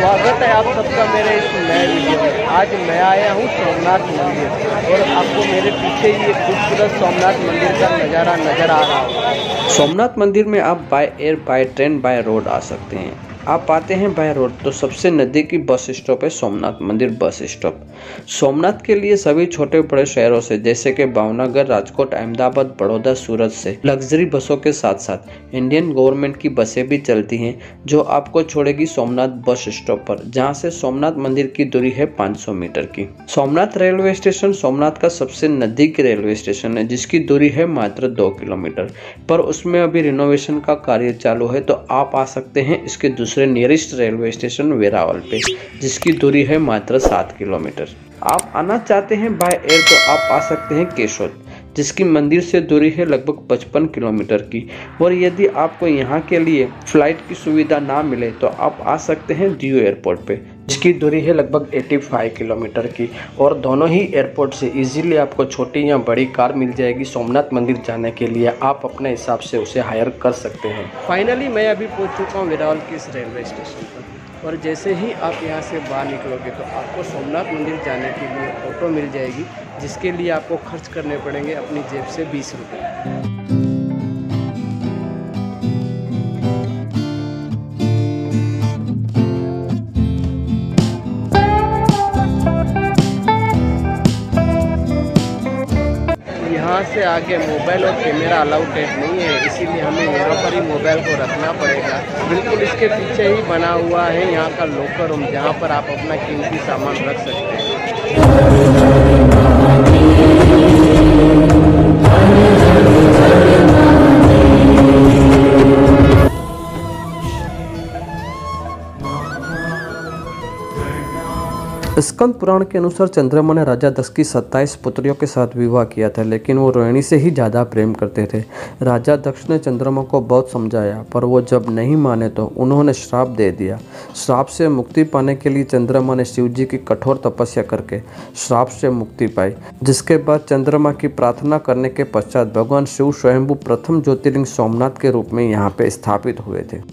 स्वागत है आप सबका मेरे इस नए वीडियो में। आज मैं आया हूँ सोमनाथ मंदिर और आपको मेरे पीछे ही एक खूबसूरत सोमनाथ मंदिर का नज़ारा नज़र आ रहा है। सोमनाथ मंदिर में आप by air, by train, by road आ सकते हैं। आप आते हैं बाय रोड तो सबसे नज़दीकी बस स्टॉप है सोमनाथ मंदिर बस स्टॉप। सोमनाथ के लिए सभी छोटे बड़े शहरों से जैसे कि भावनगर, राजकोट, अहमदाबाद, बड़ौदा, सूरत से लग्जरी बसों के साथ साथ इंडियन गवर्नमेंट की बसें भी चलती हैं जो आपको छोड़ेगी सोमनाथ बस स्टॉप पर, जहां से सोमनाथ मंदिर की दूरी है 500 मीटर की। सोमनाथ रेलवे स्टेशन सोमनाथ का सबसे नज़दीकी रेलवे स्टेशन है जिसकी दूरी है मात्र 2 किलोमीटर, पर उसमें अभी रिनोवेशन का कार्य चालू है तो आप आ सकते हैं इसके दूसरे नियरेस्ट रेलवे स्टेशन वेरावल पे, जिसकी दूरी है मात्र 7 किलोमीटर। आप आना चाहते हैं बाय एयर तो आप आ सकते हैं केशोद, जिसकी मंदिर से दूरी है लगभग 55 किलोमीटर की। और यदि आपको यहाँ के लिए फ्लाइट की सुविधा ना मिले तो आप आ सकते हैं दियो एयरपोर्ट पे, जिसकी दूरी है लगभग 85 किलोमीटर की। और दोनों ही एयरपोर्ट से इजीली आपको छोटी या बड़ी कार मिल जाएगी सोमनाथ मंदिर जाने के लिए। आप अपने हिसाब से उसे हायर कर सकते हैं। फाइनली मैं अभी पहुंच चुका हूँ वेरावल के इस रेलवे स्टेशन पर, और जैसे ही आप यहाँ से बाहर निकलोगे तो आपको सोमनाथ मंदिर जाने के लिए ऑटो मिल जाएगी, जिसके लिए आपको खर्च करने पड़ेंगे अपनी जेब से 20 रुपये। यहाँ से आगे मोबाइल और कैमरा अलाउड नहीं है, इसीलिए हमें यहाँ पर ही मोबाइल को रखना पड़ेगा। बिल्कुल इसके पीछे ही बना हुआ है यहाँ का लॉकर रूम, जहाँ पर आप अपना कीमती सामान रख सकते हैं। स्कंद पुराण के अनुसार चंद्रमा ने राजा दक्ष की 27 पुत्रियों के साथ विवाह किया था, लेकिन वो रोहिणी से ही ज़्यादा प्रेम करते थे। राजा दक्ष ने चंद्रमा को बहुत समझाया, पर वो जब नहीं माने तो उन्होंने श्राप दे दिया। श्राप से मुक्ति पाने के लिए चंद्रमा ने शिव जी की कठोर तपस्या करके श्राप से मुक्ति पाई, जिसके बाद चंद्रमा की प्रार्थना करने के पश्चात भगवान शिव स्वयंभू प्रथम ज्योतिर्लिंग सोमनाथ के रूप में यहाँ पे स्थापित हुए थे।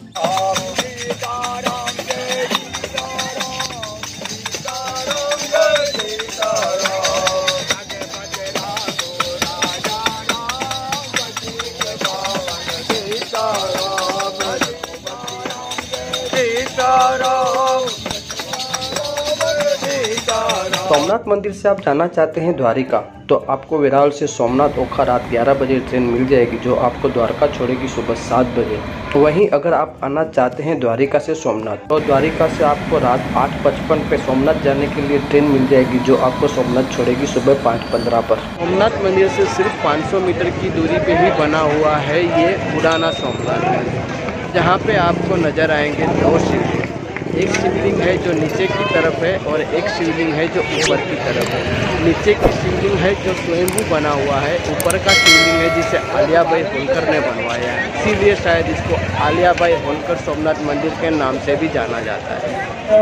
सोमनाथ मंदिर से आप जाना चाहते हैं द्वारिका तो आपको वेरावल से सोमनाथ ओखा रात 11 बजे ट्रेन मिल जाएगी जो आपको द्वारका छोड़ेगी सुबह 7 बजे। वहीं अगर आप आना चाहते हैं द्वारिका से सोमनाथ तो द्वारिका से आपको रात 8:55 पे सोमनाथ जाने के लिए ट्रेन मिल जाएगी जो आपको सोमनाथ छोड़ेगी सुबह 5:15 पर। सोमनाथ मंदिर से सिर्फ 500 मीटर की दूरी पे ही बना हुआ है ये पुराना सोमनाथ मंदिर, जहाँ पे आपको नजर आएंगे 2 शिवलिंग। एक शिवलिंग है जो नीचे की तरफ है और एक शिवलिंग है जो ऊपर की तरफ है। नीचे की शिवलिंग है जो स्वयंभू बना हुआ है, ऊपर का शिवलिंग है जिसे आलियाबाई होलकर ने बनवाया है, इसीलिए शायद इसको आलियाबाई होलकर सोमनाथ मंदिर के नाम से भी जाना जाता है।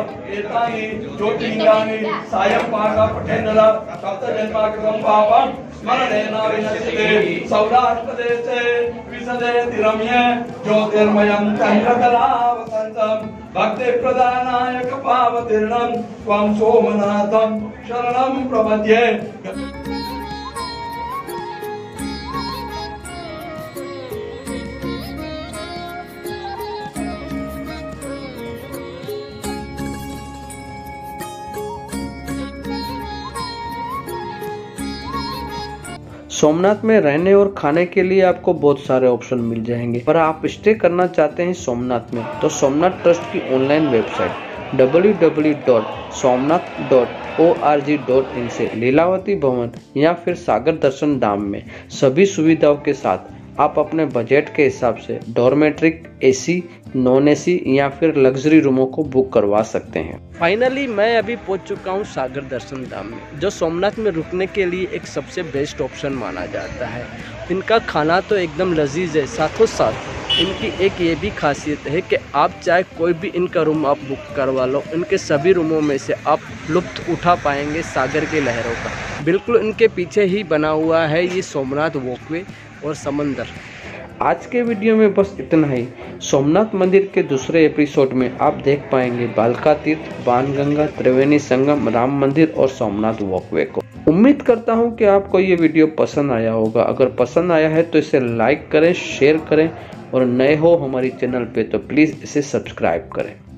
भक्ति प्रदानायक पावतीर्णं त्वं सोमनाथं शरणं प्रपद्ये। सोमनाथ में रहने और खाने के लिए आपको बहुत सारे ऑप्शन मिल जाएंगे, पर आप स्टे करना चाहते हैं सोमनाथ में तो सोमनाथ ट्रस्ट की ऑनलाइन वेबसाइट www.somnath.org.in से लीलावती भवन या फिर सागर दर्शन धाम में सभी सुविधाओं के साथ आप अपने बजट के हिसाब से डॉर्मेट्रिक, एसी, नॉन एसी या फिर लग्जरी रूमों को बुक करवा सकते हैं। फाइनली मैं अभी पहुंच चुका हूं सागर दर्शन धाम में, जो सोमनाथ में रुकने के लिए एक सबसे बेस्ट ऑप्शन माना जाता है। इनका खाना तो एकदम लजीज है, साथों साथ इनकी एक ये भी खासियत है कि आप चाहे कोई भी इनका रूम आप बुक करवा लो, इनके सभी रूमों में से आप लुत्फ उठा पाएंगे सागर के लहरों का। बिल्कुल इनके पीछे ही बना हुआ है ये सोमनाथ वॉकवे और समंदर। आज के वीडियो में बस इतना ही। सोमनाथ मंदिर के दूसरे एपिसोड में आप देख पाएंगे बालका तीर्थ, बाणगंगा, त्रिवेणी संगम, राम मंदिर और सोमनाथ वॉकवे को। उम्मीद करता हूं कि आपको ये वीडियो पसंद आया होगा। अगर पसंद आया है तो इसे लाइक करें, शेयर करें और नए हो हमारी चैनल पे तो प्लीज़ इसे सब्सक्राइब करें।